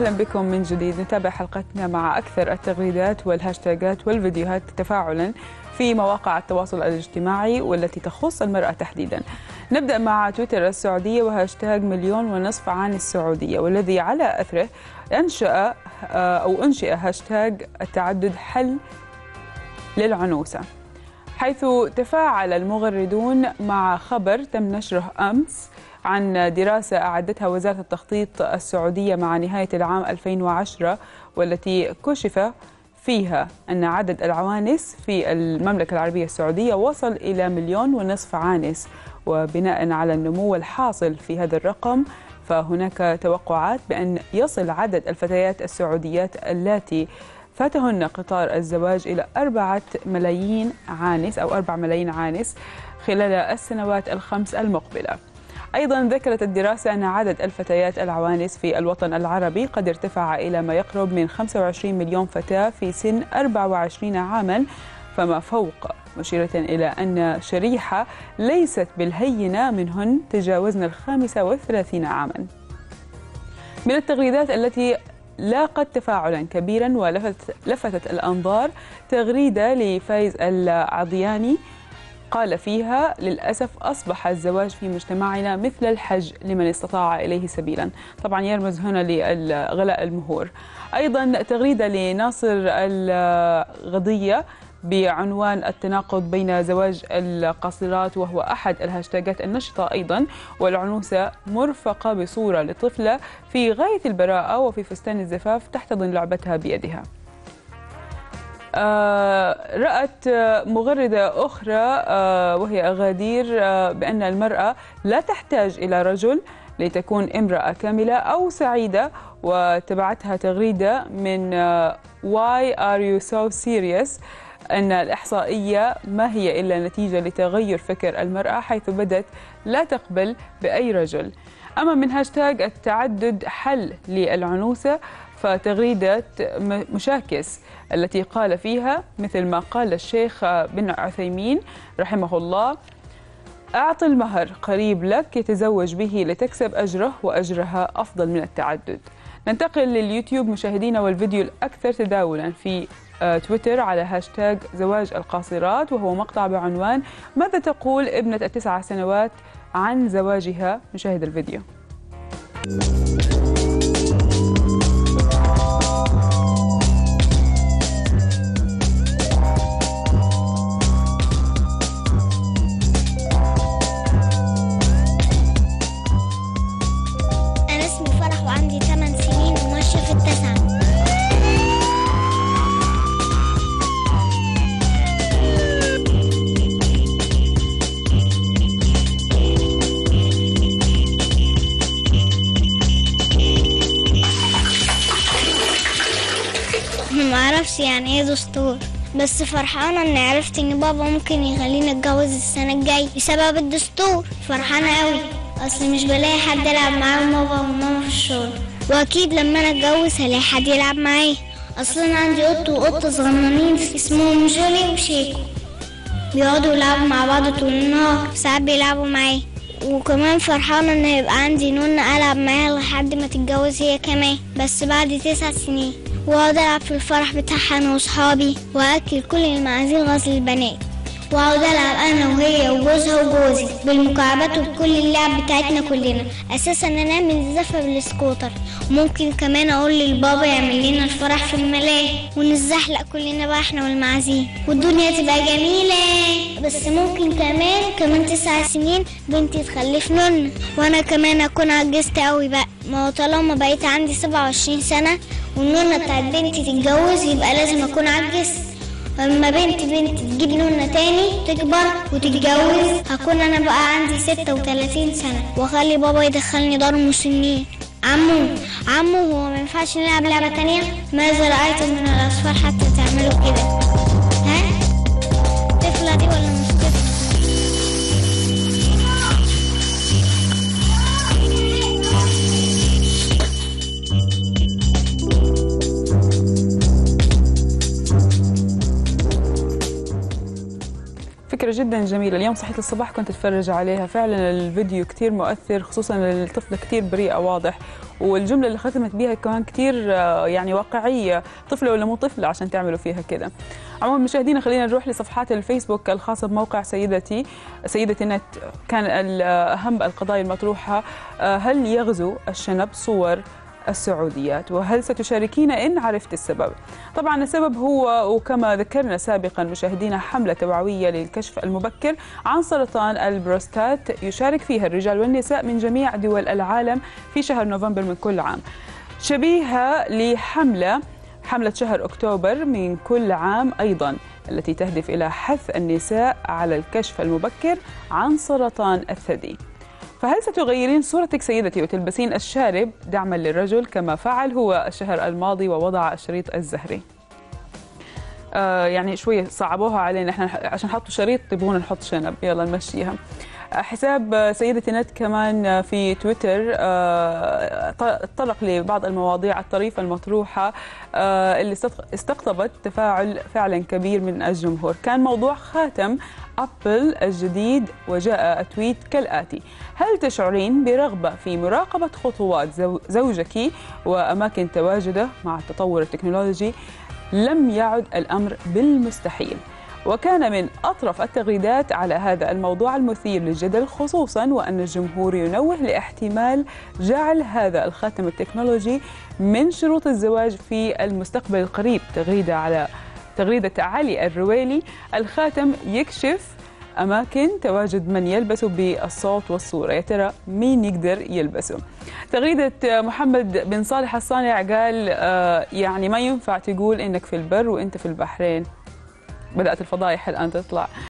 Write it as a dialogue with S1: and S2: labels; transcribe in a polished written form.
S1: أهلا بكم من جديد. نتابع حلقتنا مع أكثر التغريدات والهاشتاجات والفيديوهات تفاعلا في مواقع التواصل الاجتماعي والتي تخص المرأة تحديدا. نبدأ مع تويتر السعودية وهاشتاج 1.5 مليون عن السعودية، والذي على أثره أنشئ هاشتاج التعدد حل للعنوسة، حيث تفاعل المغردون مع خبر تم نشره أمس عن دراسة أعدتها وزارة التخطيط السعودية مع نهاية العام 2010، والتي كشف فيها أن عدد العوانس في المملكة العربية السعودية وصل إلى 1.5 مليون عانس. وبناء على النمو الحاصل في هذا الرقم، فهناك توقعات بأن يصل عدد الفتيات السعوديات اللاتي فاتهن قطار الزواج إلى 4 ملايين عانس أو 4 ملايين عانس خلال السنوات ال5 المقبلة. أيضا ذكرت الدراسة أن عدد الفتيات العوانس في الوطن العربي قد ارتفع إلى ما يقرب من 25 مليون فتاة في سن 24 عاما فما فوق، مشيرة إلى أن شريحة ليست بالهينة منهن تجاوزن 35 عاما. من التغريدات التي لاقت تفاعلا كبيرا ولفتت الأنظار تغريدة لفايز العضياني قال فيها: للأسف أصبح الزواج في مجتمعنا مثل الحج لمن استطاع إليه سبيلا. طبعا يرمز هنا لغلاء المهور. أيضا تغريدة لناصر الغضية بعنوان التناقض بين زواج القاصرات، وهو أحد الهاشتاجات النشطة أيضا، والعنوسة مرفقة بصورة لطفلة في غاية البراءة وفي فستان الزفاف تحتضن لعبتها بيدها. رأت مغردة أخرى وهي غدير بأن المرأة لا تحتاج إلى رجل لتكون امرأة كاملة أو سعيدة، وتبعتها تغريدة من Why are you so serious؟ أن الإحصائية ما هي إلا نتيجة لتغير فكر المرأة، حيث بدت لا تقبل بأي رجل. أما من هاشتاج التعدد حل للعنوسة، فتغريدة مشاكس التي قال فيها مثل ما قال الشيخ بن عثيمين رحمه الله: أعط المهر قريب لك يتزوج به لتكسب أجره، وأجرها أفضل من التعدد. ننتقل لليوتيوب مشاهدينا، والفيديو الأكثر تداولا في تويتر على هاشتاج زواج القاصرات، وهو مقطع بعنوان: ماذا تقول ابنة 9 سنوات عن زواجها؟ نشاهد الفيديو.
S2: أنا اسمي فرح وعندي 8 سنين وماشية في ال9. معرفش يعني ايه دستور، بس فرحانة اني عرفت ان بابا ممكن يخليني اتجوز السنة الجاية بسبب الدستور. فرحانة قوي، اصلي مش بلاقي حد يلعب معاهم بابا وماما في الشغل، واكيد لما انا اتجوز هلاقي حد يلعب معايا. اصلا انا عندي قط وقطة صغننين اسمهم جولي وشيكو، بيقعدوا يلعبوا مع بعض طول النهار، ساعات بيلعبوا معايا. وكمان فرحانة ان يبقى عندي نونة العب معاها لحد ما تتجوز هي كمان، بس بعد 9 سنين، واقعد العب في الفرح بتاعها انا واصحابي، واكل كل المعازيم غسل البنات، واقعد العب انا وهي وجوزها وجوزي بالمكعبات وبكل اللعب بتاعتنا كلنا. اساسا انا من الزفه بالسكوتر، وممكن كمان اقول للبابا يعمل لنا الفرح في الملاهي ونزحلق كلنا بقى احنا والمعازيم، والدنيا تبقى جميله. بس ممكن كمان 9 سنين بنتي تخلف نون، وانا كمان اكون عجزت قوي بقى. ما هو طالما بقيت عندي 27 سنه والنونه بتاعت بنتي تتجوز، يبقى لازم اكون عجزت. اما بنتي تجيب نونة تاني تكبر وتتجوز، هكون انا بقى عندي 36 سنة، واخلي بابا يدخلني دار مسنين. عمو هو ما ينفعش نلعب لعبة تانية؟ ماذا رأيتم من الاطفال حتى تعملوا كده؟ ها؟ طفلة دي ولا مش طفلة؟
S1: فكرة جدا جميلة. اليوم صحيت الصباح كنت اتفرج عليها، فعلا الفيديو كتير مؤثر، خصوصا الطفلة كتير بريئة واضح، والجملة اللي ختمت بيها كمان كتير يعني واقعية، طفلة ولا مو طفلة عشان تعملوا فيها كده. عموما مشاهدينا خلينا نروح لصفحات الفيسبوك الخاصة بموقع سيدتي نت. كان أهم القضايا المطروحة: هل يغزو الشنب صور السعوديات؟ وهل ستشاركين إن عرفت السبب؟ طبعا السبب هو، وكما ذكرنا سابقا مشاهدينا، حملة توعوية للكشف المبكر عن سرطان البروستات يشارك فيها الرجال والنساء من جميع دول العالم في شهر نوفمبر من كل عام، شبيهة لحملة شهر أكتوبر من كل عام أيضا، التي تهدف إلى حث النساء على الكشف المبكر عن سرطان الثدي. فهل ستغيرين صورتك سيدتي وتلبسين الشارب دعما للرجل كما فعل هو الشهر الماضي ووضع الشريط الزهري؟ يعني شوية صعبوها علينا احنا عشان حطوا شريط يبغون نحط شنب، يلا نمشيها. حساب سيدتي نت كمان في تويتر تطرق لبعض المواضيع الطريفة المطروحة اللي استقطبت تفاعل فعلا كبير من الجمهور. كان موضوع خاتم أبل الجديد، وجاء تويت كالآتي: هل تشعرين برغبة في مراقبة خطوات زوجك وأماكن تواجده؟ مع التطور التكنولوجي لم يعد الأمر بالمستحيل. وكان من أطرف التغريدات على هذا الموضوع المثير للجدل، خصوصا وأن الجمهور ينوه لاحتمال جعل هذا الخاتم التكنولوجي من شروط الزواج في المستقبل القريب. تغريدة علي الرويلي: الخاتم يكشف أماكن تواجد من يلبسه بالصوت والصورة، يا ترى مين يقدر يلبسه؟ تغريدة محمد بن صالح الصانع قال يعني ما ينفع تقول إنك في البر وإنت في البحرين. بدأت الفضايح الآن تطلع.